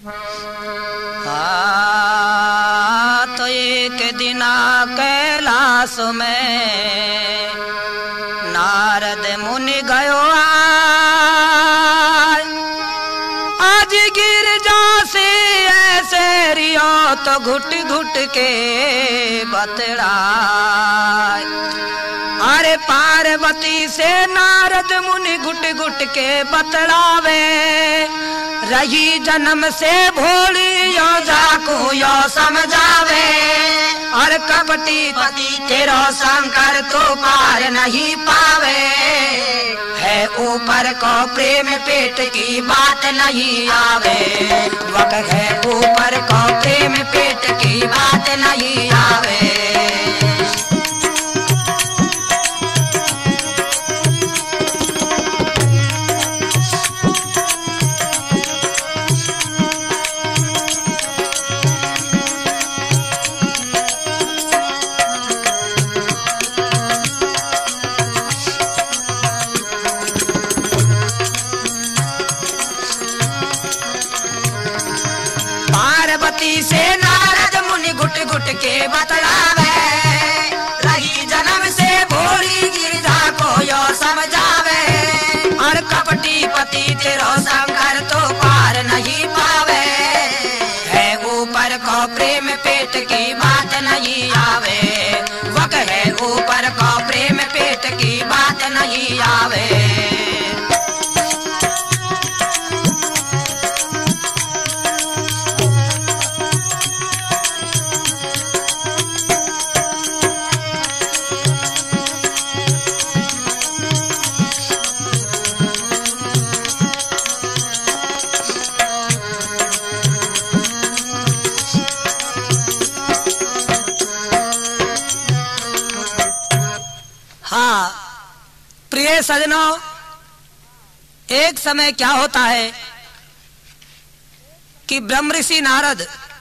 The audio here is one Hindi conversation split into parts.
तो एक दिना कैलाश में नारद मुनि गयो आज गिरजा से ऐसे रियो तो घुट घुट के बतड़ा। अरे पार्वती से नारद मुनि घुट घुट के बतलावे रही जन्म से भोली यो जाको यो समझावे। और कपटी पति तेरो शंकर तो पार नहीं पावे है ऊपर को प्रेम पेट की बात नहीं आवे। वक है ऊपर को प्रेम पेट की बात नहीं आवे। से नारद मुनि घुट घुट के बतलावे रही जन्म से भोली गिरजा को यो समझावे। और कपटी पति तेरो शंकर तो पार नहीं पावे है ऊपर को प्रेम पेट की बात नहीं आवे। वक है ऊपर को प्रेम पेट की बात नहीं आवे। प्रिय सजनों, एक समय क्या होता है कि ब्रह्म ऋषि नारद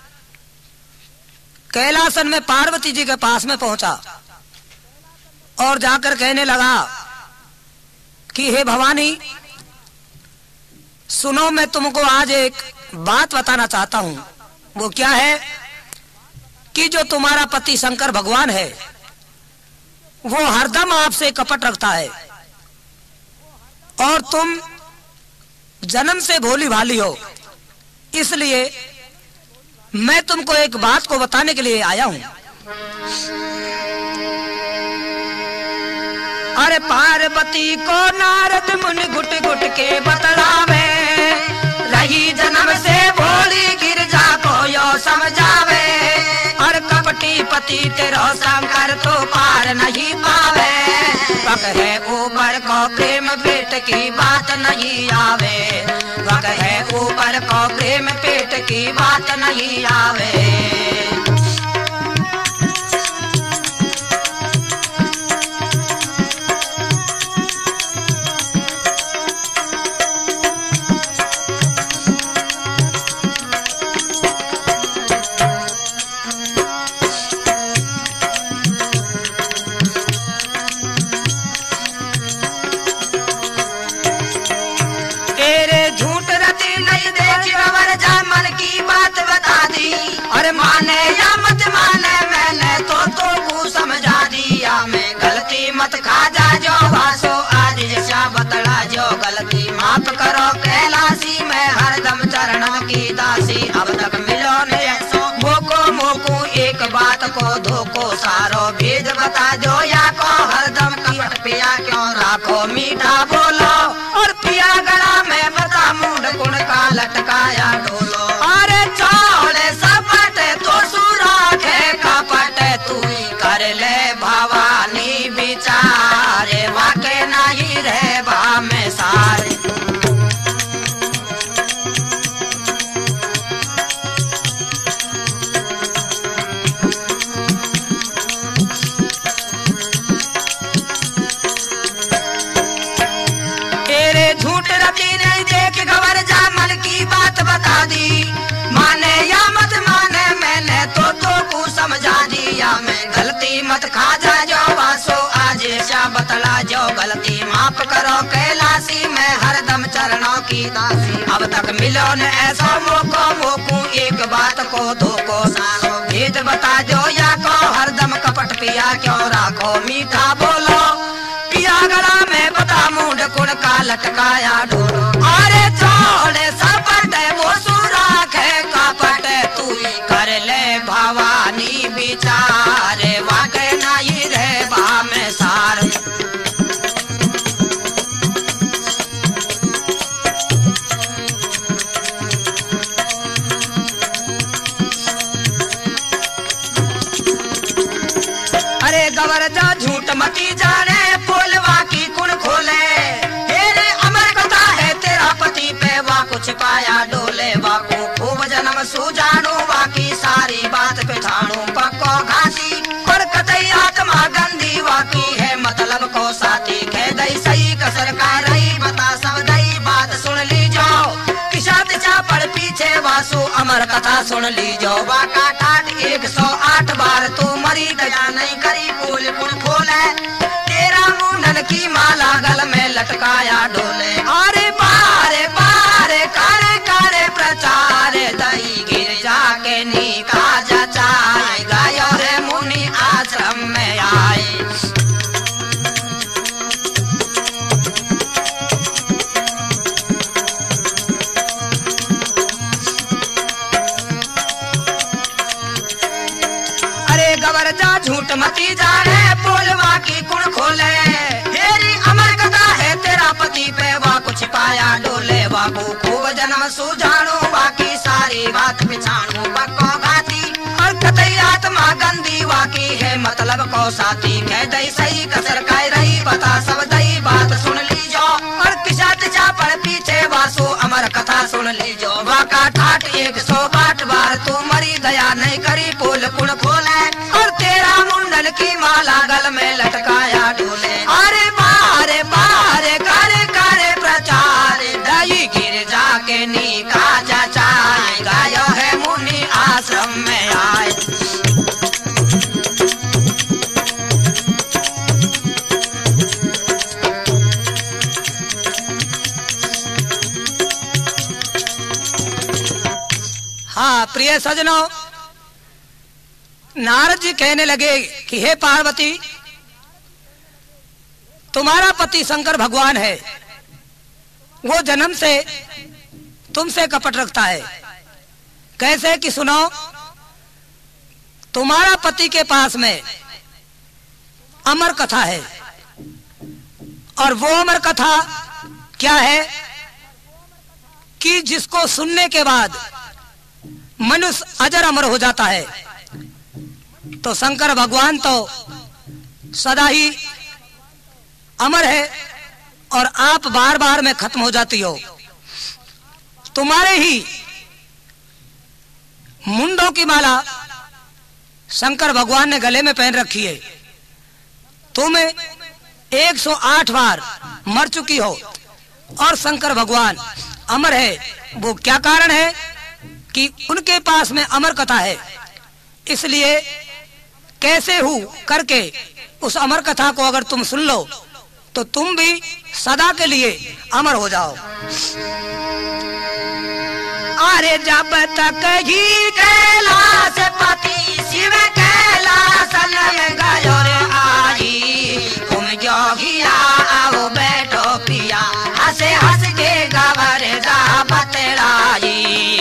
कैलासन में पार्वती जी के पास में पहुंचा और जाकर कहने लगा कि हे भवानी सुनो, मैं तुमको आज एक बात बताना चाहता हूं। वो क्या है कि जो तुम्हारा पति शंकर भगवान है वो हरदम आपसे कपट रखता है और तुम जन्म से भोली भाली हो। इसलिए मैं तुमको एक बात को बताने के लिए आया हूं। अरे पार्वती को नारद मुनि घुट घुट के बतलावे रही जन्म से भोली गिरजा को यो समझावे। और कपटी पति तेरो शंकर तो पार नहीं पावे। वक है ऊपर को प्रेम पेट की बात नहीं आवे। वक है ऊपर को प्रेम पेट की बात नहीं आवे। अरे माने या मत माने मैंने तो समझा दिया। मैं गलती मत खा जा जो वासो आज जैसा बतला जो गलती माफ करो कैलाशी में हरदम चरणों की दासी। अब तक मिलो नहीं मोको मोको एक बात को धोको सारो भेद बता जो या को हरदम कपट पिया क्यों राखो मीठा बोलो। और पिया गला में बता मुंड गुण का लटकाया डोलो। अरे चौड़े सपट तो सुराखे कपट तू कर ले भवानी बिचारे वाके नहीं रहे बा में सारे। तेरे झूठ रति नहीं देख गवर जा मन की बात बता दी। माने या मत माने मैंने तो को समझा दिया। मैं गलती मत खा जा जो वासो आज ऐसा बतला जो गलती माफ करो कैलाशी में हरदम चरणों की दासी। अब तक मिलो न ऐसा मौको मोकू एक बात को धोको सारो भेद बता दो या को हरदम कपट पिया क्यों राखो मीठा बोलो पिया गला में बता मुंड कुड़ का लटकाया ढोलो। अरे छोड़े सपट वो सुराख है कपट तू कर ले भवानी विचारे वाके नहीं रे बा में सार। अरे गवर जा झूठ मती जाने बोलवा की कुण खोले हेरे अमर कथा है तेरा पति पे वा कुछ पाया डोले वाको खूब जन्म सुजानो वाकी सारी बात पिछाणु पक्को घासी पर कतई आत्मा गंदी वाकी है मतलब को साथी कह दई सही कसर का रही बता सब दई बात सुन ली जाओ किसा दिशा पर पीछे वासु अमर कथा सुन ली जाओ वाका ठाट 108 बार तू मरी गया नहीं करी बोल कुण खोले तेरा मुंडन की माला गल में लटकाया डोले। अरे बारे बारे करे करे प्रचार दई गिर जाके नीका जचाए गायो रे मुनि आश्रम में आए। अरे गवर जा झूठ मती जाने बोलवा की कुण खोले हेरी अमर कथा है तेरा पति पे वा कुछ पाया डोले बाबू खूब जन्म सुजानो बाकी सारी बात पिछाणु पक्को घाती और कतई आत्मा गंदी वाकी है मतलब को साथी कह दई सही कसर काय रही बता सब दई बात सुन ली जो और किसा तिचा पर पीछे वासु अमर कथा सुन ली जो वाका ठाट 108 बार तू मरी गया नहीं करी पोल कुण खोले और तेरा मुंडन की माला गल में लटकाया डोले। अरे बारे बारे करे करे प्रचार दई गिर जाके नीका जचाए गायो है मुनि आश्रम में आए। हाँ प्रिय सजनों नारद जी कहने लगे कि हे पार्वती तुम्हारा पति शंकर भगवान है वो जन्म से तुमसे कपट रखता है। कैसे कि सुनो तुम्हारा पति के पास में अमर कथा है और वो अमर कथा क्या है कि जिसको सुनने के बाद मनुष्य अजर अमर हो जाता है। तो शंकर भगवान तो सदा ही अमर है और आप बार बार में खत्म हो जाती हो। तुम्हारे ही मुंडों की माला शंकर भगवान ने गले में पहन रखी है। तुम 108 बार मर चुकी हो और शंकर भगवान अमर है। वो क्या कारण है कि उनके पास में अमर कथा है, इसलिए कैसे हूँ करके उस अमर कथा को अगर तुम सुन लो तो तुम भी सदा के लिए अमर हो जाओ। अरे जब तक ही कैलाश पति शिव कैलासन में गयो रे आई तुम जोगिया आओ बैठो पिया हंसे हंस के गवर जा बतलाई।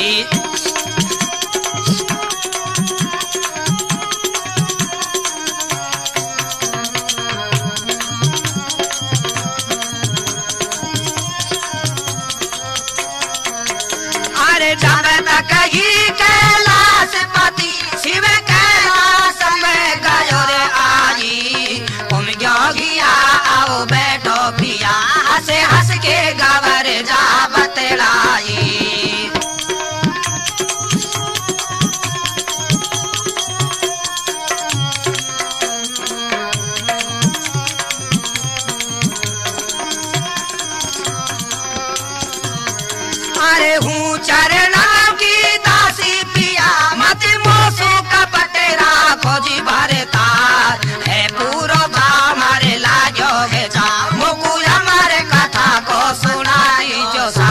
जब तक ही कैलाश पति शिव कैलाश में गयो रे आई तुम जोगिया आओ बैठो पिया हंसे हंस के गवर जा बतलाई। अरे हूँ चरणा की दासी पिया मत मोसू कपट राखो जी भरे तार है पूरो भाव मारे लाजो है जा मुकुया मारे कथा को सुनाई जो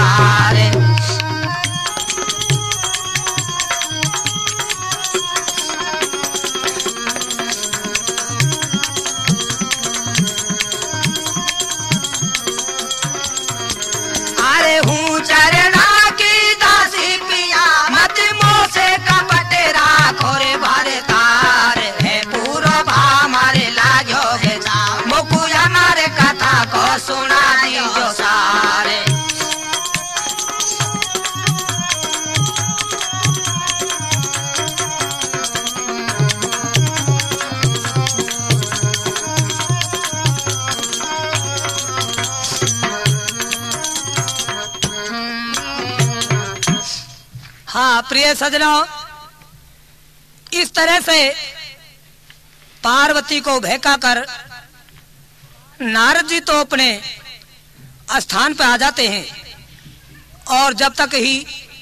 प्रिय सजनों, इस तरह से पार्वती को बहका कर नारद जी तो अपने स्थान पर आ जाते हैं और जब तक ही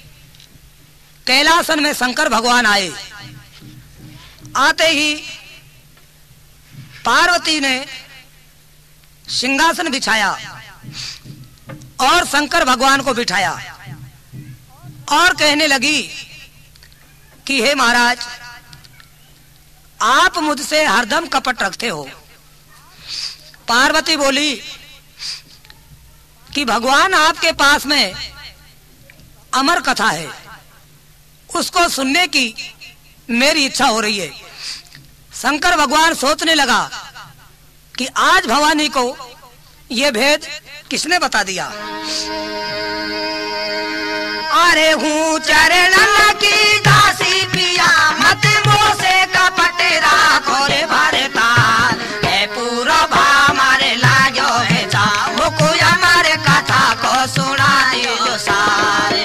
कैलासन में शंकर भगवान आए, आते ही पार्वती ने सिंहासन बिछाया और शंकर भगवान को बिठाया और कहने लगी कि हे महाराज, आप मुझसे हरदम कपट रखते हो। पार्वती बोली कि भगवान आपके पास में अमर कथा है, उसको सुनने की मेरी इच्छा हो रही है। शंकर भगवान सोचने लगा कि आज भवानी को ये भेद किसने बता दिया। अरे हूँ चरणन की दासी पिया, मत मोसे कपट राखो रे भरताल, है पूरा भा मारे लागो है चा, मुको हमारे कथा को सुना दियो सारे।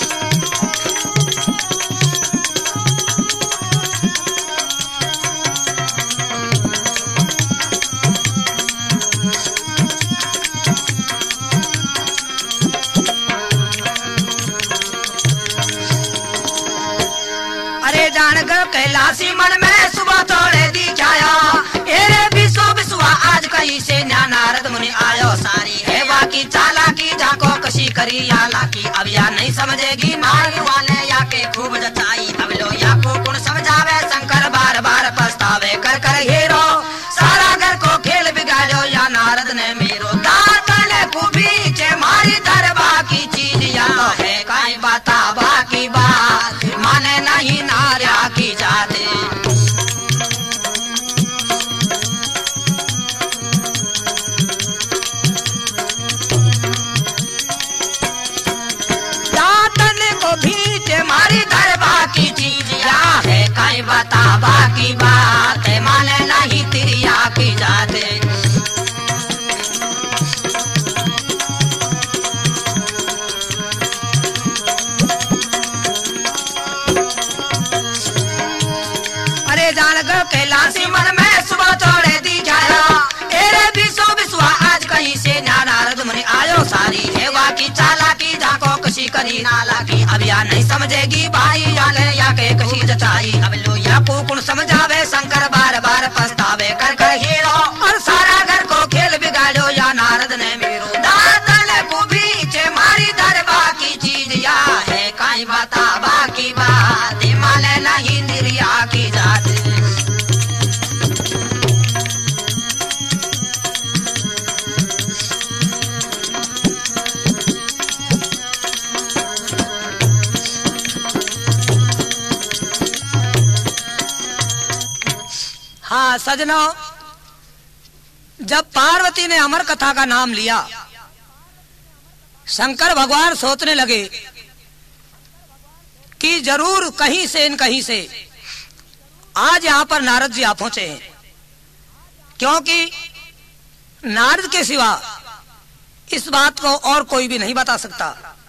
कैलासी मन में सुबह थोड़े दिखाया, एरे विश्व विश्वा आज कहीं से नारद मुनि आयो सारी, है बाकी चालाकी जाको कशी करी या लाकी, अब या नहीं समझेगी मार्ग वाले या के खूब जचाई, अब लो या को कौन समझावे, शंकर बार बार पछतावे कर कर हीरो, सारा घर को खेल बिगाड़ो या नारद ने मेरो, दातन को बीचे मारी दरबा की चीज या है काई बाता बाकी बात, माने नहीं नार्या की जाते। दातन को भीटे मारी दरबा की चीज या है काई बता बाकी बात, माने नहीं तिरिया की जाते। कैलासी मन में सुबह थोड़े दिखाया, एरे विश्व विश्वा आज कहीं से नारद मुनि आयो सारी, हेवा की चालाकी जाको कशी करी नाला की, अब या नहीं समझेगी भाई याले या के कशी जचाई, अब लो या को कौन समझावे, शंकर बार बार पछतावे कर कर हीरो, और सारा घर को खेल बिगाड़ो या नारद ने मेरो, दातन को बीचे मारी दरबा की चीज या है काई बता बाकी बात, माले नहीं निर्या की जात। हाँ सजनों, जब पार्वती ने अमर कथा का नाम लिया, शंकर भगवान सोचने लगे कि जरूर कहीं से न कहीं से आज यहाँ पर नारद जी आ पहुंचे हैं, क्योंकि नारद के सिवा इस बात को और कोई भी नहीं बता सकता।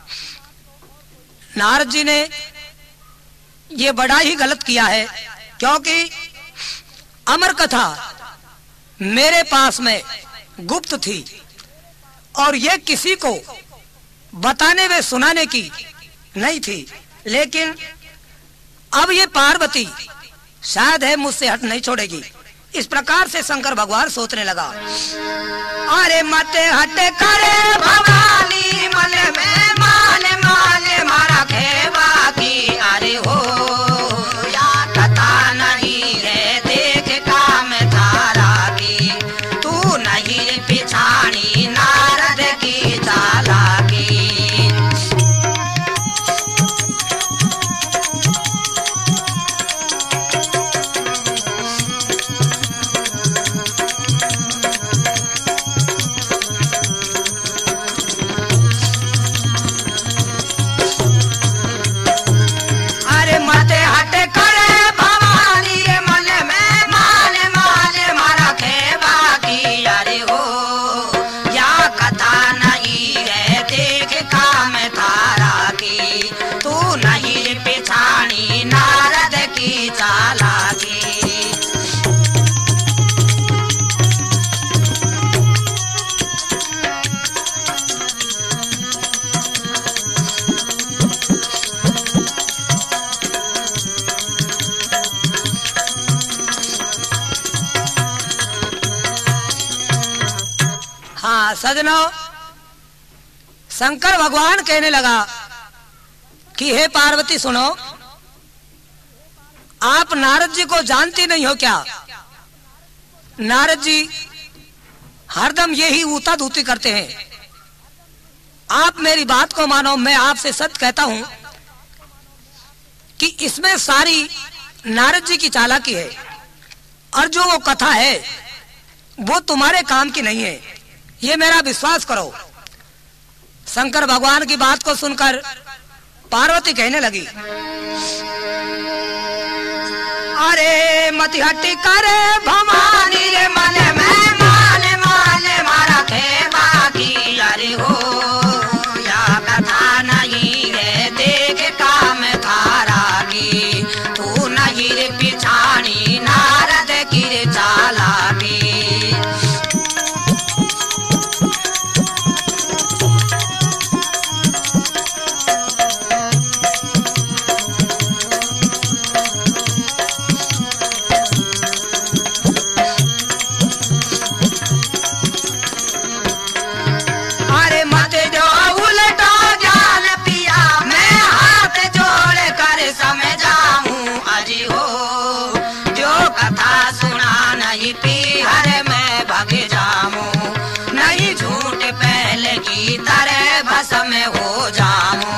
नारद जी ने ये बड़ा ही गलत किया है, क्योंकि अमर कथा मेरे पास में गुप्त थी और ये किसी को बताने व सुनाने की नहीं थी, लेकिन अब ये पार्वती शायद है मुझसे हट नहीं छोड़ेगी। इस प्रकार से शंकर भगवान सोचने लगा। अरे मत हट करे भवानी मन में माने माने मारा खे बाकी, अरे हो या कथा नहीं है देख काम थारा की, तू नहीं पिछाड़ी नारद की चालाकी। सजनों, शंकर भगवान कहने लगा कि हे पार्वती सुनो, आप नारद जी को जानती नहीं हो क्या? नारद जी हरदम यही ऊता धूती करते हैं। आप मेरी बात को मानो, मैं आपसे सत्य कहता हूं कि इसमें सारी नारद जी की चालाकी है, और जो वो कथा है वो तुम्हारे काम की नहीं है, ये मेरा विश्वास करो। शंकर भगवान की बात को सुनकर पार्वती कहने लगी, अरे मत हट करे भवानी रे, मन में मान मान मारा थे बाकी। अरे हो या कथा नहीं है, देख काम थारा की, तू नहीं रे पिछाड़ी नारद की रे चालाकी। में हो जाऊं,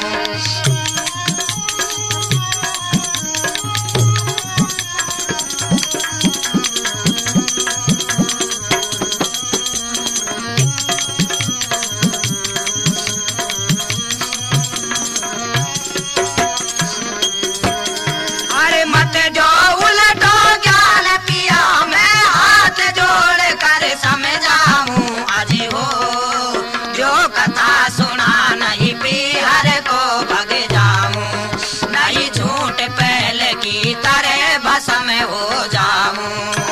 अरे मत जो उलटो ज्ञान पिया, मैं हाथ जोड़ कर समझाऊं। आज हो जो कथा सुना नहीं पी हर को भग जाऊं, नहीं झूठ पहले की तरह भस्म हो जाऊं।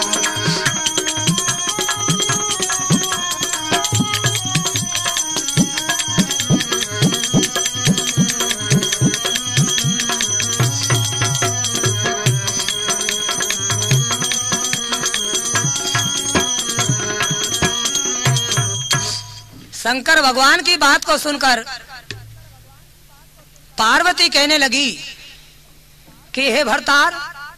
शंकर भगवान की बात को सुनकर पार्वती कहने लगी कि हे भरतार,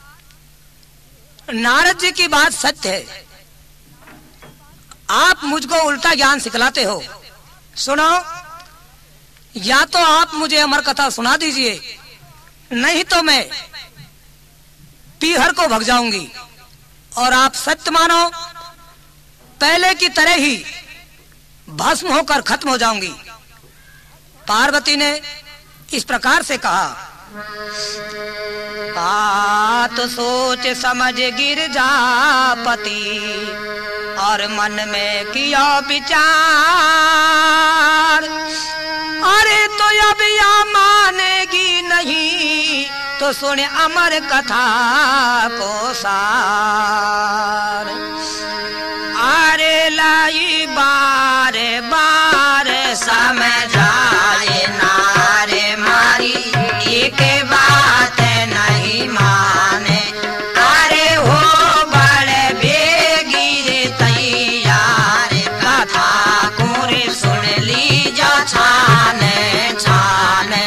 नारद जी की बात सत्य है, आप मुझको उल्टा ज्ञान सिखलाते हो। सुनो, या तो आप मुझे अमर कथा सुना दीजिए, नहीं तो मैं पीहर को भग जाऊंगी और आप सत्य मानो, पहले की तरह ही भस्म होकर खत्म हो जाऊंगी। पार्वती ने इस प्रकार से कहा, बात सोच समझ गिरजापति और मन में किया विचार। अरे तो अब या मानेगी नहीं तो सुन अमर कथा को सार। अरे लाई बार बार समझाए नारे मारी, एक बात नहीं माने। अरे हो बड़े बेगी तैयार, कथा को रे सुन ली जो छाने छाने।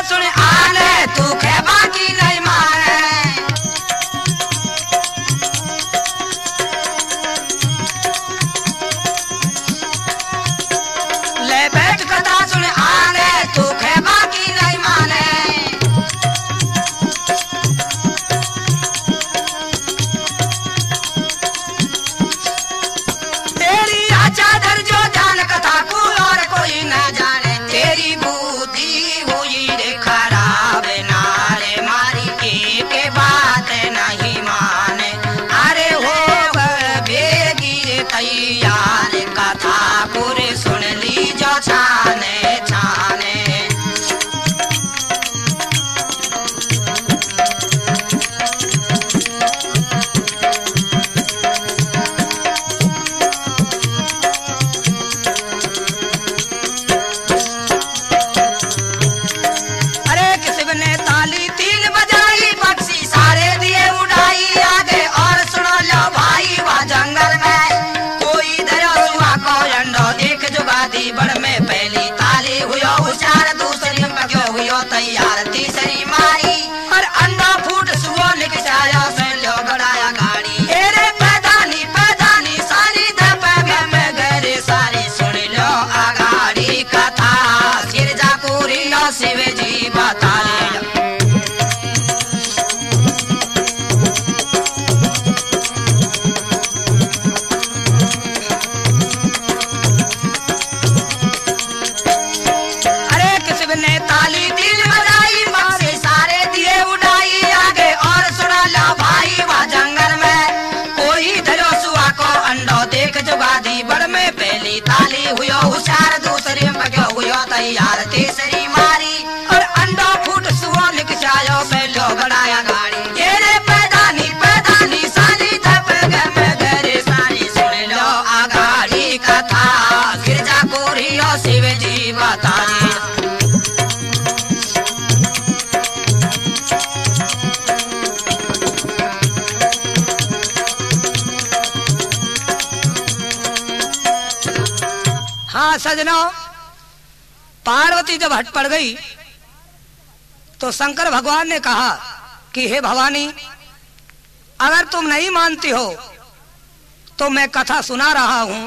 सुन आने तू खे बाकी नहीं माने ले बैठ कथा सुन आने तू खे बाकी नहीं माने तेरी चादर जो जान कथा को और कोई न जाने तेरी बुद्धि हुई रे खराब नारे मारी के बात नहीं माने अरे हो बेगी रे तैयार कथा पूरे सुन ली जो छाने छाने बड़ में पहली ताली हुयो होशियार दूसरी में क्यों हुयो तैयार तीसरी मारी और अंडा फूट सुओ लिख जाया से लो गड़ाया गाड़ी एरे पैदानी सारी दपे में गरे सारी सुन लो आगाड़ी कथा गिरजा पूरी लो शिव जी बता ले बड़ में पहली ताली हुयो होशियार दूसरी में क्यों हुयो तैयार तीसरी मारी और अंडा फूट सुओ लिख जायो पहलो गड़ाया गाड़ी तेरे पैदानी साली धप में गरे सारी सुन लो आगाड़ी कथा गिरजा पूरियो शिव जी बता हाँ सजनों, पार्वती जब हट पड़ गई तो शंकर भगवान ने कहा कि हे भवानी, अगर तुम नहीं मानती हो तो मैं कथा सुना रहा हूं,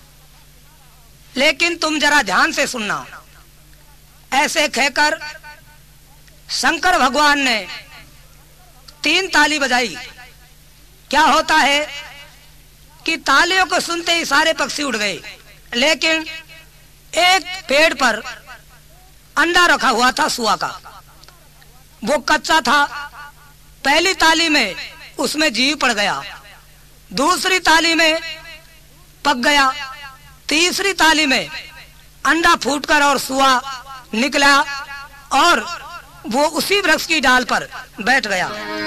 लेकिन तुम जरा ध्यान से सुनना। ऐसे कहकर शंकर भगवान ने 3 ताली बजाई। क्या होता है कि तालियों को सुनते ही सारे पक्षी उड़ गए, लेकिन एक पेड़ पर अंडा रखा हुआ था सुआ का, वो कच्चा था। पहली ताली में उसमें जीव पड़ गया, दूसरी ताली में पक गया, तीसरी ताली में अंडा फूटकर और सुआ निकला और वो उसी वृक्ष की डाल पर बैठ गया।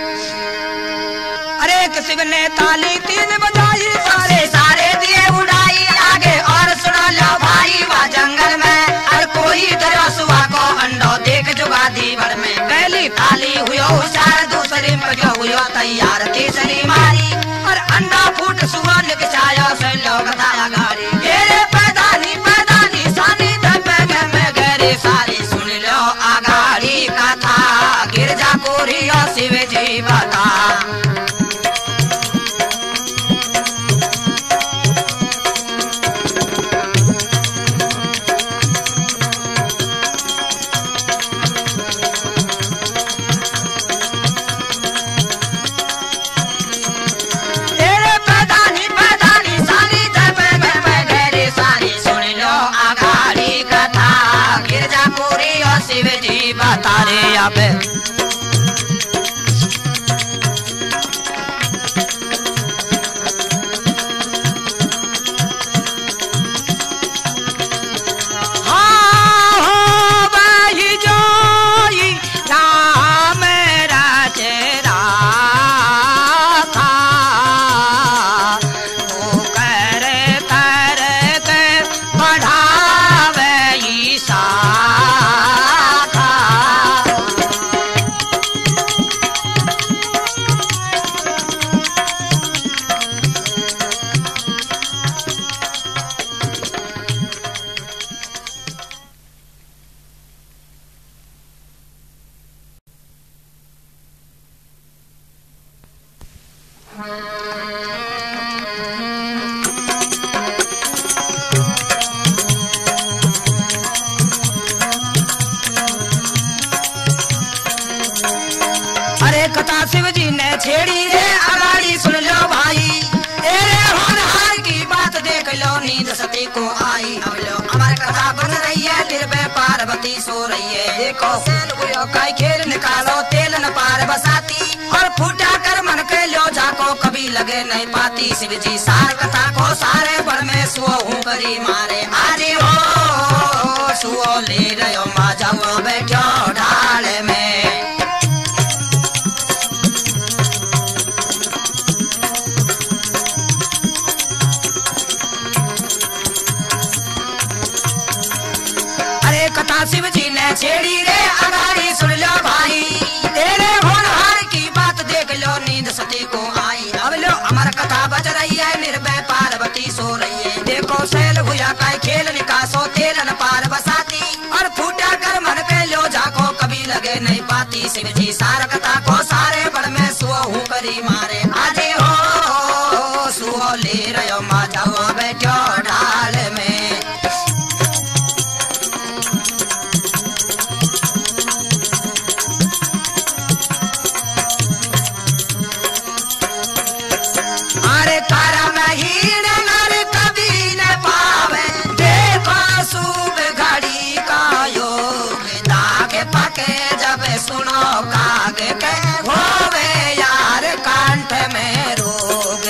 अरे शिव ने ताली 3 बजाई, सारे दिए उड़ाई आगे और सुना लो भाई वह जंगल में और कोई तरह सुआ को अंडो देख जुगा दी भर में। पहली ताली हुयो होशियार दूसरी में जो हुयो तैयार तीसरी मारी और अंडा फूट सुआ लिख जायो से लोग दाया गाड़ी। ये पैदानी सानी धपे में गरे सारी सुन लो आगाड़ी कथा गिरजा पूरी और शिव जी बता। शिव जी बता रे अब अरे कथा शिव जी ने छेड़ी रे अगाड़ी सुन लो भाई, तेरे होनहार की बात देख लो नींद सती को आई। अब लो अमर कथा बन रही है, निर्भय पार्वती सो रही है। देखो सेल गुयो का खेल निकालो, तेल न पार बसाती और फूटा कर मन के लो जाको कभी लगे नहीं पाती। शिव जी सार कथा को सारे बड़ में सुओ हूँ करी मारे। आज हो सुओ ले रहो मा जाओ बैठो ढाल में। कथा शिव जी ने छेड़ी रे अगाड़ी सुन लो भाई, तेरे होनहार की बात देख लो नींद सती को आई। अब लो अमर कथा बज रही है, निर्भय पार्वती सो रही है। देखो शैल हुआ का खेल निकासो, तेल न पार बसाती और फूटा कर मन के लो जाको कभी लगे नहीं पाती। शिव जी सार कथा को सारे बड़ में सुओ हूँ करी मारे। आज हो सुओ ले रहो मा जाओ बैठो ढाल में। सुनो कागे के होवे यार कांठ में रोग।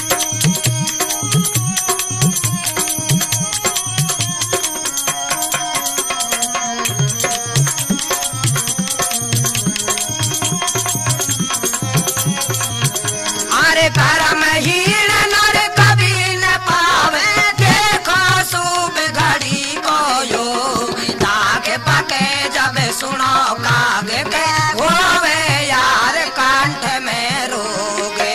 अरे करम हीन नर कभी न पावे, देखो शुभ घड़ी को योग दागे पके जब सुनो कागे के होवे यार कांठ में रोगे।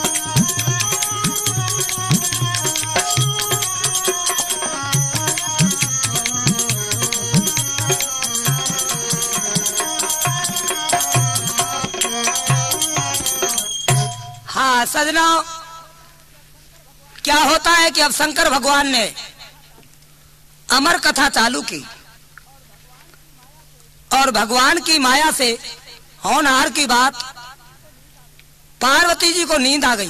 हाँ सजनों, क्या होता है कि अब शंकर भगवान ने अमर कथा चालू की और भगवान की माया से होनहार की बात, पार्वती जी को नींद आ गई।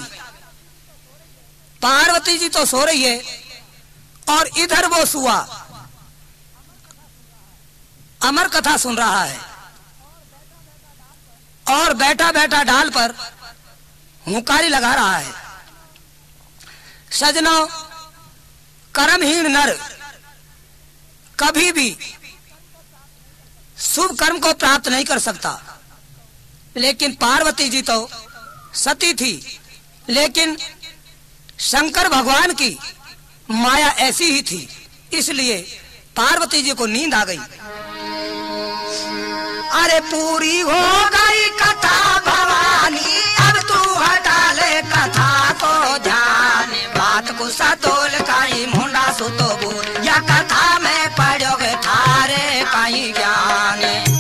पार्वती जी तो सो रही है और इधर वो सुआ अमर कथा सुन रहा है और बैठा बैठा डाल पर हुंकारी लगा रहा है। सजनों, कर्महीन नर कभी भी शुभ कर्म को प्राप्त नहीं कर सकता। लेकिन पार्वती जी तो सती थी, लेकिन शंकर भगवान की माया ऐसी ही थी, इसलिए पार्वती जी को नींद आ गई। अरे पूरी हो गई कथा भवानी, अब तू हटा ले कथा को ध्यान। बात को सतोल काई मुंडा सुतो बोल, या कथा में पढ़ोगे थारे काई ज्ञान।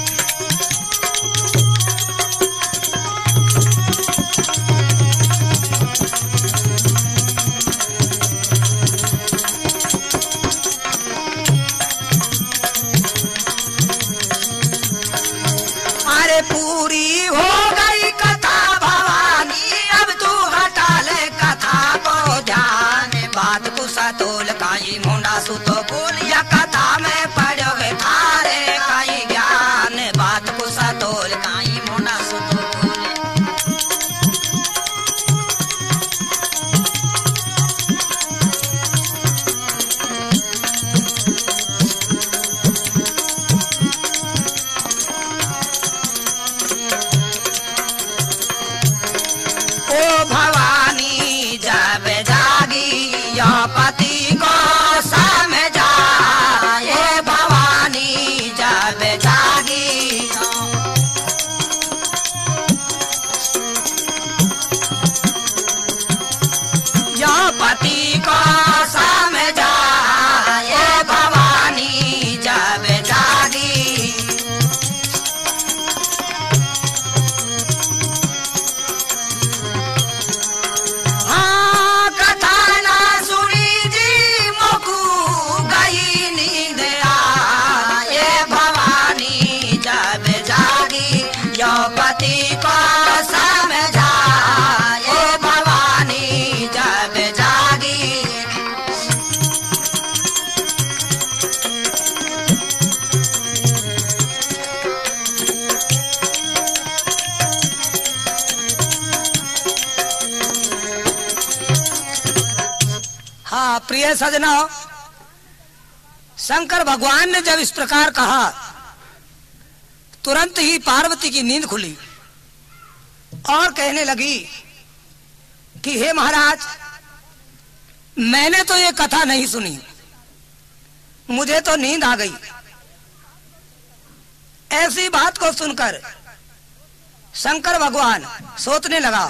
अरे पूरी हो गई कथा भवानी, अब तू हटा ले कथा को ध्यान। बात को सतोल काई मुंडा सुतो बोल, या कथा में पढ़ोगे थारे काई ज्ञान। बात को सतोल काई मुंडा सुतो बोल। ओ भवानी जब जागी या पति को समझा, ये भवानी जब जागी या पति को समझा, ये भवानी जब जागी। हाँ कथा ना सुनी जी मोकू गई नींद आ, ये भवानी जब जागी यो पति को प्रिय सजनों, शंकर भगवान ने जब इस प्रकार कहा, तुरंत ही पार्वती की नींद खुली और कहने लगी कि हे महाराज, मैंने तो ये कथा नहीं सुनी, मुझे तो नींद आ गई। ऐसी बात को सुनकर शंकर भगवान सोचने लगा,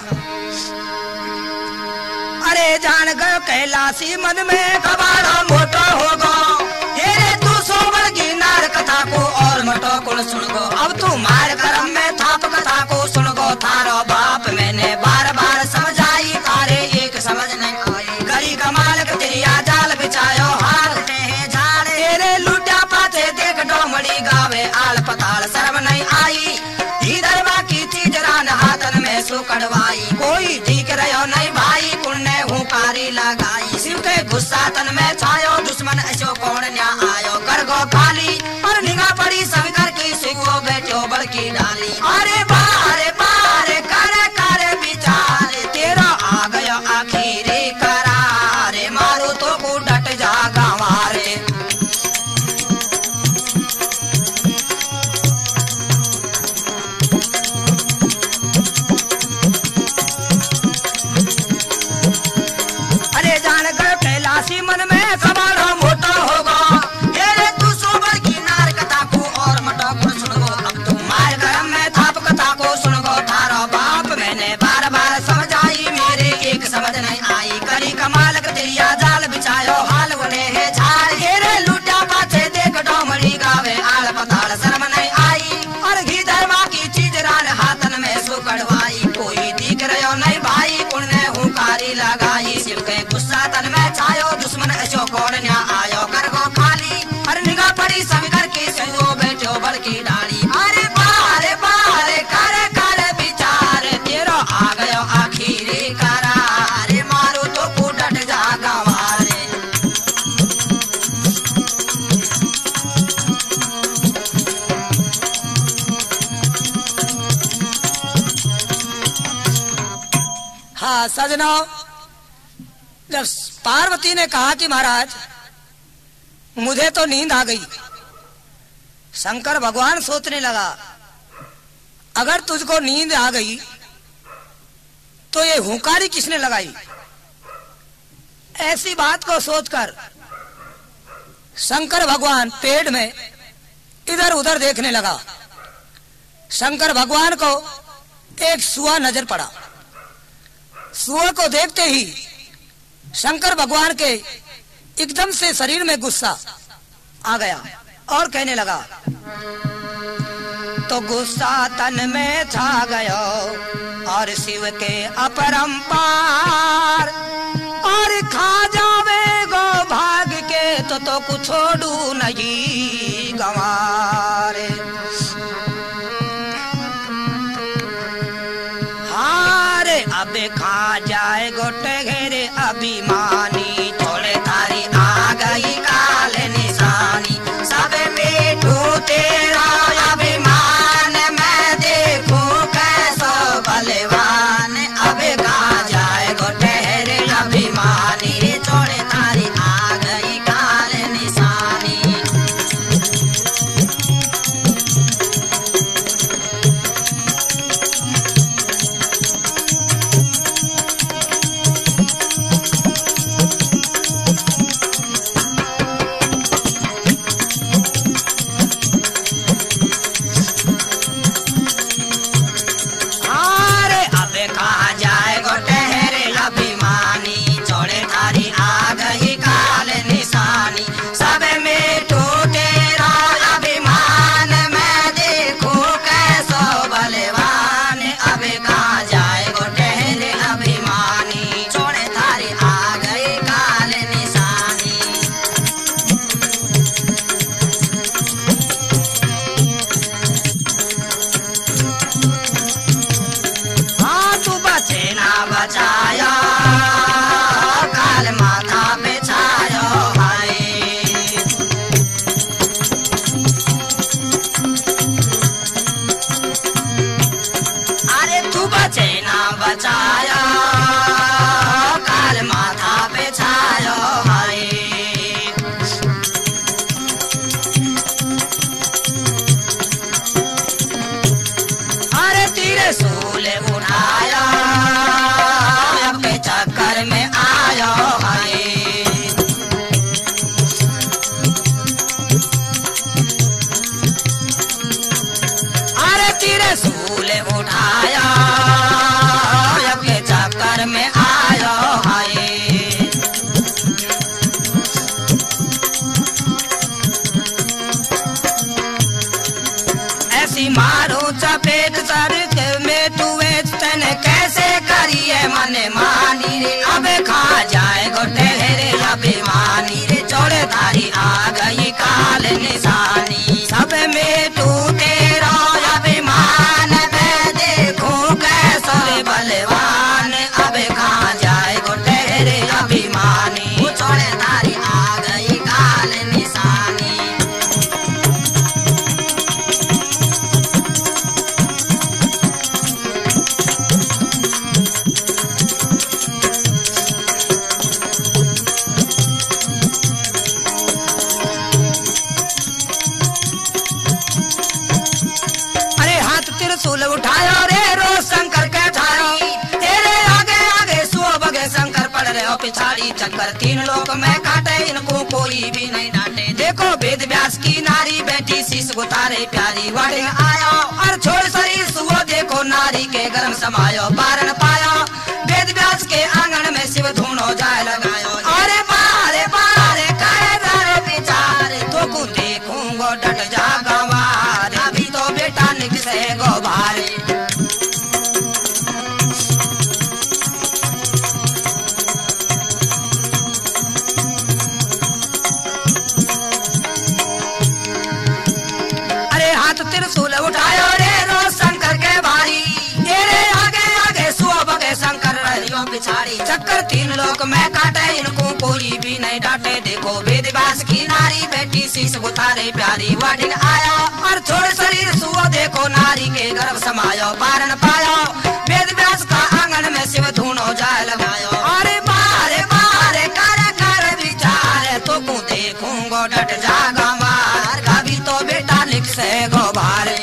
अरे जान गयो कैलाशी मन में कबाड़ा मोटा होगा, ये तू सोबर की नार कथा को और मटो कुल सुन गो। अब तू मार करम में थाप कथा को सुन गो। थारो बाप मैंने बार बार समझाई, तारे एक समझ नहीं आई। गरी कमाल तेरिया जाल बिछायो, हार हैं झाड़ तेरे लुटा पाते देख डोमड़ी गावे आल पताल शर्म नहीं आई। इधर बाकी चीज रान हाथन में सुकड़वाई, कोई ठीक रहो नहीं भाई, पुण्य हुकारी लगाई। शिव के गुस्सा तन में छायो, दुश्मन ऐसो कौन न्या आयो। कर गो खाली और निगाह पड़ी स्वीकार की, सिगो बैठो बड़की डाली। अरे बारे बारे करे करे विचार, तेरा आ गया आखिरी करारे, मारो तो को डट जा गंवारे। कैलाशी मन में कबाड़ा मोटा होगा, ये तू सोबर की नार कथा को और मटो को सुन गो। अब तुम मार गरम में थाप कथा को सुन गो। थारो बाप मैंने बार बार समझाई, मेरे एक समझ नहीं आई। करी कमाल तेरिया जाल बिछायो, हाल बने है झाड़ घेरे लुटा पाछे देख डोमड़ी गावे आल पताल शर्म नहीं आई। और घी धर्मा की चीज रान हाथन में सुकड़वाई, कोई दिख रहो नहीं भाई, पुण्य हुकारी लगाई। शिव के गुस्सा तन में छायो, दुश्मन ऐसो कौन न्या आयो। कर गो खाली हर निगाह पड़ी स्वीकार की, सिगो बैठो बड़की डाली। अरे बारे बारे करे करे विचार, तेरा आ गयो आखिरी करारे, मारो तो कुडट जा गंवारे। हाँ सजनों, जब पार्वती ने कहा कि महाराज मुझे तो नींद आ गई, शंकर भगवान सोचने लगा, अगर तुझको नींद आ गई तो ये हुंकारी किसने लगाई। ऐसी बात को सोचकर शंकर भगवान पेड़ में इधर उधर देखने लगा। शंकर भगवान को एक सुआ नजर पड़ा। सुआ को देखते ही शंकर भगवान के एकदम से शरीर में गुस्सा आ गया और कहने लगा, तो गुस्सा तन में छा गयो और शिव के अपरंपार, और खा जावे गो भाग के तो कुछ छोड़ू नहीं गंवारे। हारे अब खा जाए गोटे घेरे अभिमानी, थोड़े थारी आ गई काल निशानी। सब मिठू तेरा अभिमान, मैं देखूं कैसो बलवान। अब खा जाए गोटे घेरे अभिमानी, थोड़े थारी आ गई काल निशानी। त्रिशूल उठाया के चक्कर में आयो हाय। ऐसी मारो चपेट सर के में तुए तने कैसे करिए मन मानी रे अब खा जाए गोटे रे अभिमानी रे चोड़े धारी आ गई काल निशानी सब में तू तेरा अभिमान में देखूं कैसा बलवान अब खा जाए गोटे रे अभिमानी चोड़े धारी आ गई काल निशानी। त्रिशूल उठायो रे रोज शंकर के ठाई तेरे आगे आगे सुओ बगे शंकर पड़ रहे हो पिछाड़ी चक्कर तीन लोक में काटे इनको कोई भी नहीं डांटे। देखो वेद व्यास की नारी बैठी शीश गुतारे प्यारी वाड़े आयो और छोड़ शरीर सुओ देखो नारी के गर्म समायो पारण पायो वेद व्यास के आंगन में शिव धुनो जाए लगायो। अरे बारे बारे कहे दारे बिचारे तो को देखूंगो डट जा गवार अभी तो बेटा निकसे गोबारे। अरे हाथ त्रिशूल उठायो रे रोज शंकर के भारी तेरे आगे आगे सुओ बगे शंकर रहियो पिछाड़ी चक्कर तीन लोक में काटे इनको कोई भी नहीं डांटे। देखो वेद व्यास की नारी बैठी शीश गुतारे प्यारी वाटिन आया और छोड़ शरीर सुओ देखो नारी के गर्भ समायो पारण पायो वेद व्यास का आंगन में शिव धुनो जाए लगायो। अरे बारे बारे कर कर विचार तो को देखूंगो डट जागा मार कभी तो बेटा लिख से गोबारे।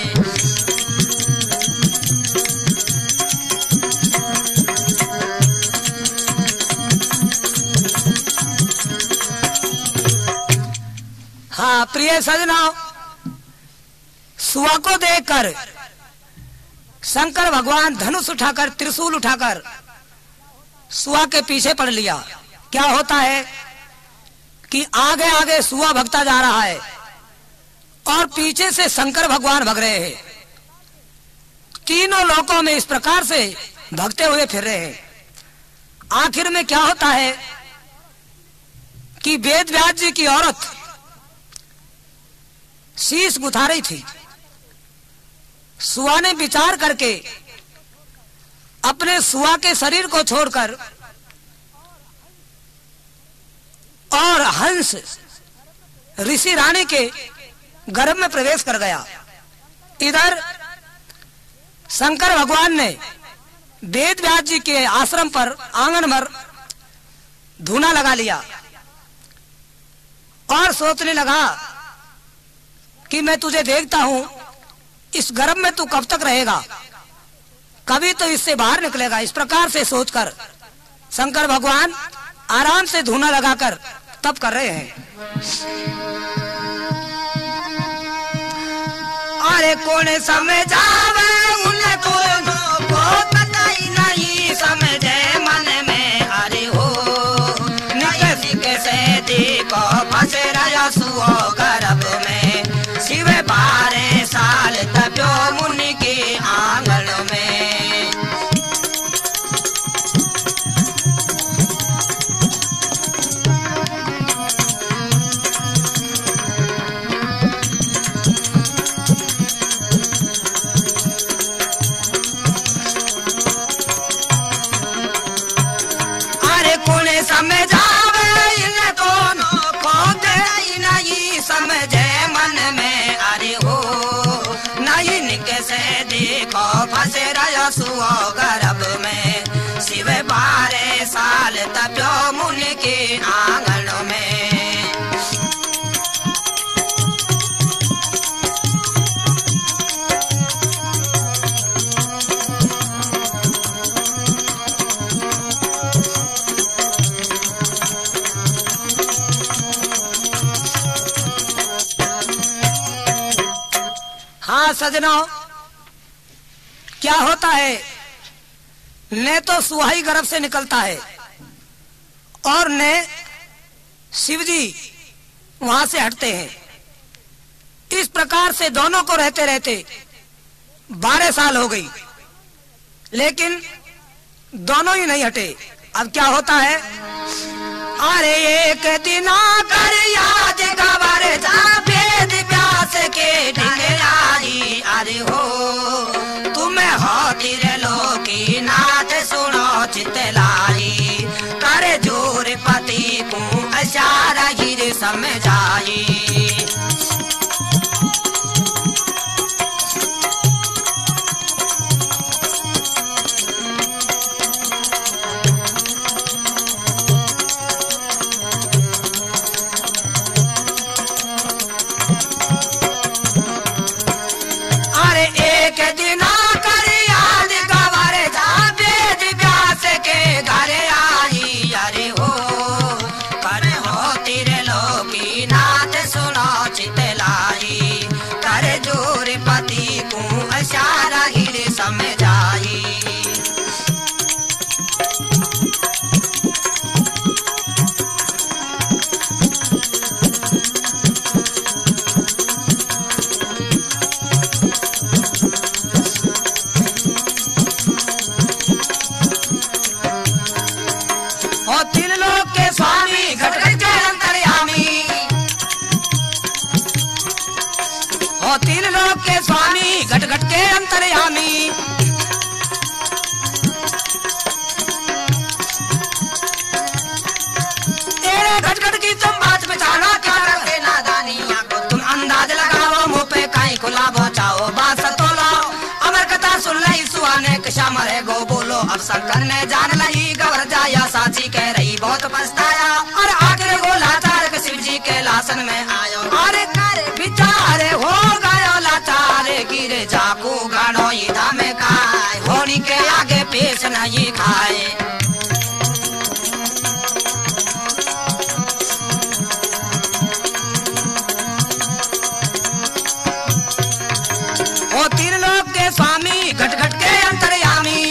हाँ प्रिय सजनाओ, सुआ को देखकर शंकर भगवान धनुष उठाकर त्रिशूल उठाकर सुआ के पीछे पड़ लिया। क्या होता है कि आगे आगे सुआ भगता जा रहा है और पीछे से शंकर भगवान भग रहे हैं। तीनों लोकों में इस प्रकार से भगते हुए फिर रहे हैं। आखिर में क्या होता है कि वेद व्यास जी की औरत शीश गुथा रही थी। सुआ ने विचार करके अपने सुआ के शरीर को छोड़कर और हंस ऋषि रानी के गर्भ में प्रवेश कर गया। इधर शंकर भगवान ने वेद व्यास जी के आश्रम पर आंगन भर धूना लगा लिया और सोचने लगा कि मैं तुझे देखता हूं, इस गर्भ में तू कब तक रहेगा, कभी तो इससे बाहर निकलेगा। इस प्रकार से सोचकर शंकर भगवान आराम से धूना लगाकर तप कर रहे हैं। अरे कौन समझावे उन्हें को नहीं समझे मन में। अरे हो कैसे देखो फंसे रहा सुओ गर्भ में शिव 12 साल तप्यो मुनि के आंगन में। अरे कौन समझावे इन्हें दोनों को नहीं समझे मन में। अरे हो नहीं कैसे देखो फंसे रहा सुओ गर्भ में शिव 12 साल तप्यो मुनि के आंगन में। हाँ सजनों, क्या होता है, न तो सुहाई गर्भ से निकलता है और न शिव जी वहां से हटते हैं। इस प्रकार से दोनों को रहते रहते 12 साल हो गई, लेकिन दोनों ही नहीं हटे। अब क्या होता है, अरे एक दिन कर याद गवारे जा भेद व्यास के ढिंगे आई। अरे हो तुम्हें हो तेरे लोकी नाथ सुनो चितलाई, करे जोर पति को अशारा हीरे समझाई। तीन लोक के स्वामी घट घट के अंतर्यामी, तेरे घट घट की तुम बात बचाना क्या करते नादानिया को तुम अंदाज लगाओ, मुंह पे काई खुला बचाओ बात सतोलाओ। अमर कथा सुन लई सुहाने कशा मरे गो बोलो, अब शंकर ने जान लई गवर जाया साची कह रही बहुत पछताया। और आखिर वो लाचार के शिव जी के लासन में आयो, अरे विचारे हो गयो लाचारे गिरे जाकू गानो ईदा में खाए, होनी के आगे पेश नहीं खाए। वो तीन लोक के स्वामी घट घट के अंतर्यामी,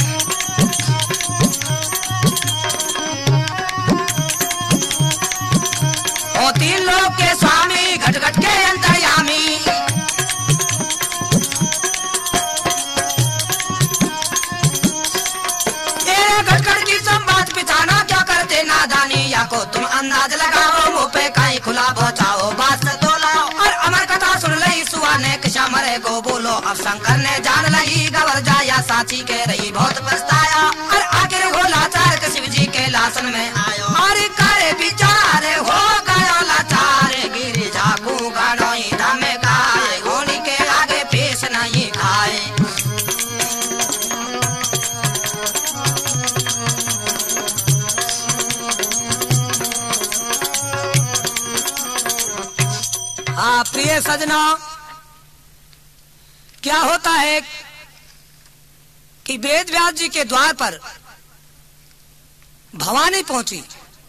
वो तीन लोक के स्वामी घट घट के अंतर्यामी। घट घट की सब बात पिछाना क्या करते नादानी, या को तुम अंदाज लगाओ, मुंह पे काई खुला बचाओ बात तोलाओ। और अमर कथा सुन लई सुहाने कशा मरे गो बोलो, अब शंकर ने जान लई गवर जाया साची कह रही बहुत पछताया। और आखिर हो लाचार के शिव जी के लासन में आयो, अरे करे बिचारे हो गयो लाचार गिर जाकू गानो ईदा में खाए, होनी के आगे पेश नहीं खाए। हाँ प्रिय सजना, क्या होता है कि वेद व्यास जी के द्वार पर भवानी पहुंची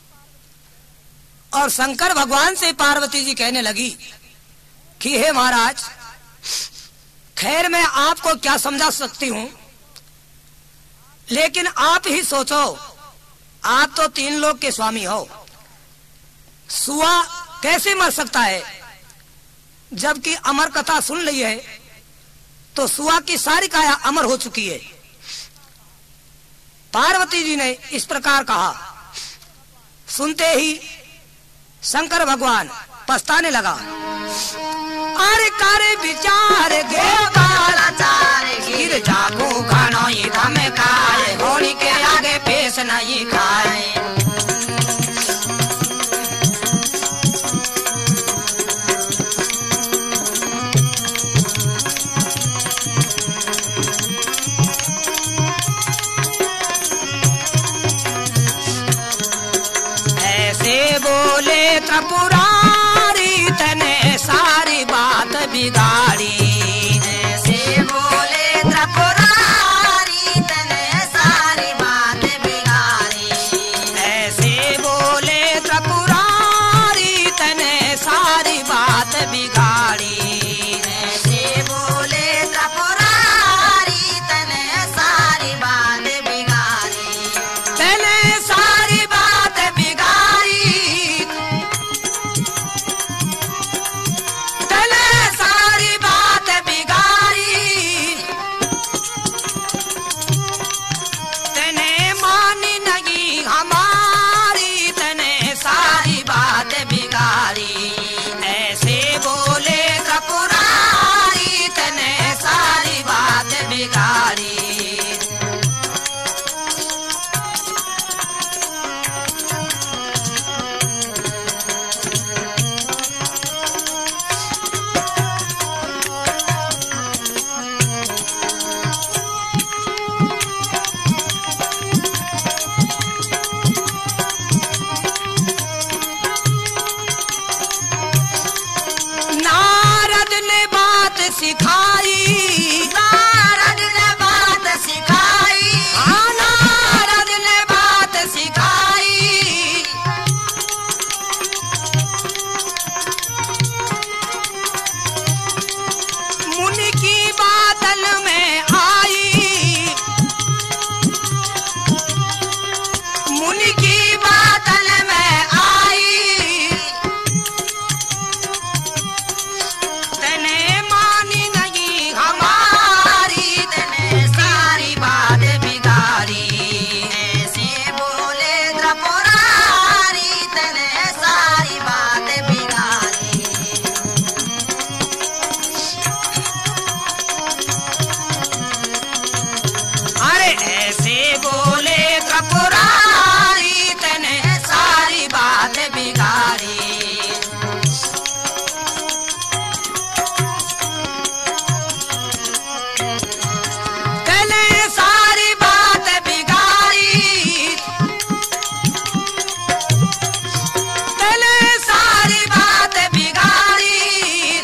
और शंकर भगवान से पार्वती जी कहने लगी कि हे महाराज, खैर मैं आपको क्या समझा सकती हूं, लेकिन आप ही सोचो, आप तो तीन लोक के स्वामी हो, सुआ कैसे मर सकता है? जबकि अमर कथा सुन ली है तो सुआ की सारी काया अमर हो चुकी है। पार्वती जी ने इस प्रकार कहा, सुनते ही शंकर भगवान पछताने लगा। अरे कारे विचार गिर जागो खानो ईदा में खाए, होली के आगे पेश नहीं खाए। बोले त्रिपुरारी तने सारी बात बिगाड़ी, ऐसे बोले त्रिपुरारी तने सारी बात बिगाड़ी, ऐसे बोले त्रिपुरारी तने सारी बात बिगाड़ी, ऐसे बोले त्रिपुरारी ऐसे बोले त्रिपुरारी तने सारी बात बिगाड़ी। तने सारी बात बिगाड़ी, तने सारी बात बिगाड़ी।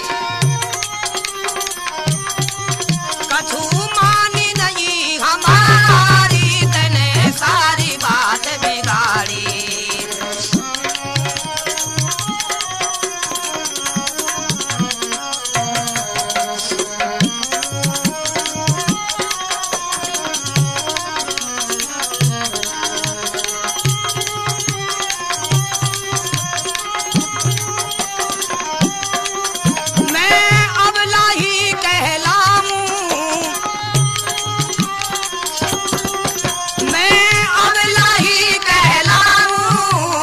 कछु मानी नहीं हमारी तने सारी बात बिगाड़ी। मैं अबला ही कहलाऊं, मैं अबला ही कहलाऊं।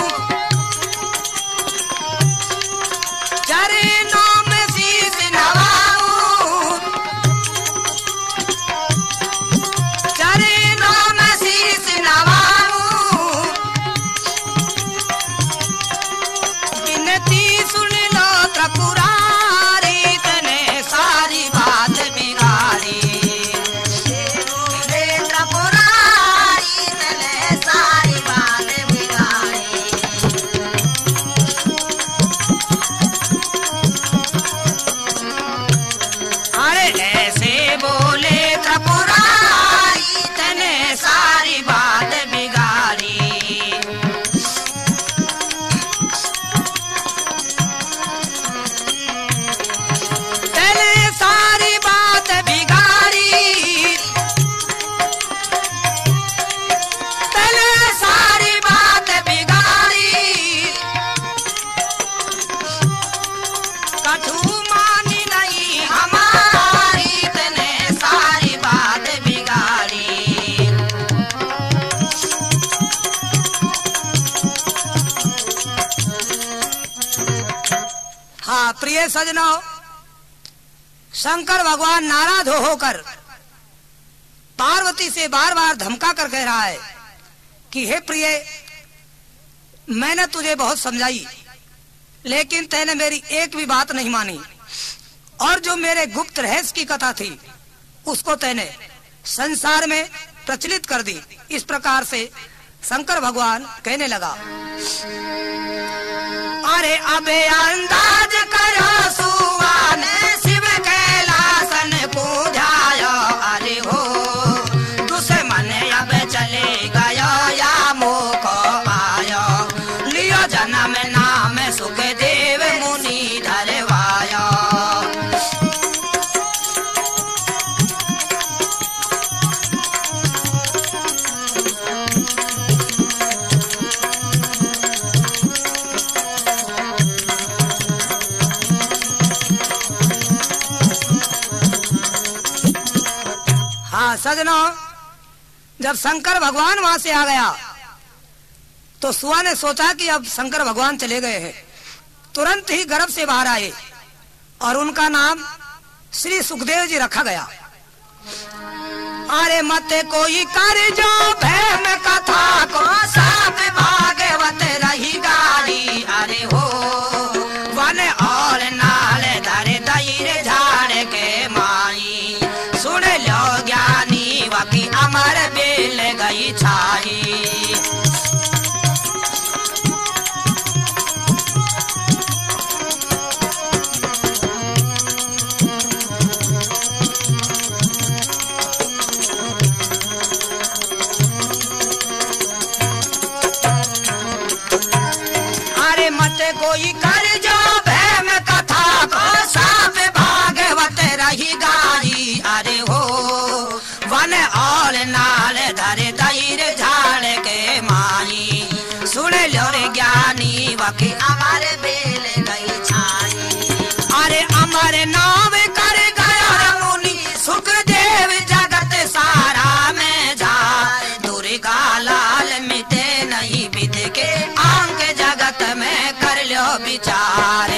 चरणों में शीश नवाऊं, चरणों में शीश नवाऊं। विनती सुन लो त्रिपुरारी तने सारी बात बिगाड़ी। बोले त्रिपुरारी तने सारी बात बिगाड़ी। अरे ऐसे बोले त्रिपुरारी तने सारी बात बिगाड़ी। तने सारी बात बिगाड़ी, तने सारी बात बिगाड़ी। कछु मानी नहीं हमारी तने सारी बात बिगाड़ी। हाँ प्रिय सजनों, शंकर भगवान नाराज होकर पार्वती से बार बार धमका कर कह रहा है कि हे प्रिय, मैंने तुझे बहुत समझाई लेकिन तैने मेरी एक भी बात नहीं मानी, और जो मेरे गुप्त रहस्य की कथा थी उसको तैने संसार में प्रचलित कर दी। इस प्रकार से शंकर भगवान कहने लगा, अरे अबे अंदाज करो सुवान शिव कैलासन पूजायो। अरे हो दुश्मन अब चले गयो या मोख आयो। लियो जन्म नाम सुख देव मुनि धरवायो। हाँ सजनों, जब शंकर भगवान वहां से आ गया तो सुआ ने सोचा कि अब शंकर भगवान चले गए हैं। तुरंत ही गर्भ से बाहर आए और उनका नाम श्री सुखदेव जी रखा गया। अरे मत कोई कर जो भैम कथा को साप भागवत रही गाड़ी। अरे हो वन और नाल धरे दईर झाड़ के माई। सुन लो ज्ञानी वकी अमर बेल गई छाई। अरे मत कोई कर जो भैम कथा को साप भागवत रही गाड़ी। अरे हो वन और नाल धरे दईर झाड़ के माई। सुन लो रे ज्ञानी वकी अमर बेल गई छाई। अरे अमर नाम कर गया मुनि सुखदेव जगत सारा में जाए। दुर्गा लाल मिटे नहीं विध के अंग जगत में कर लो विचार।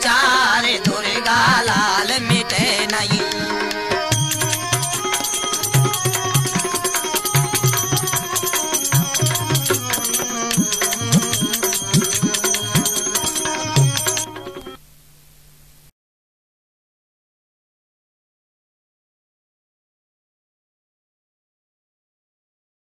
विचार दुर्गा लाल मिटे नहीं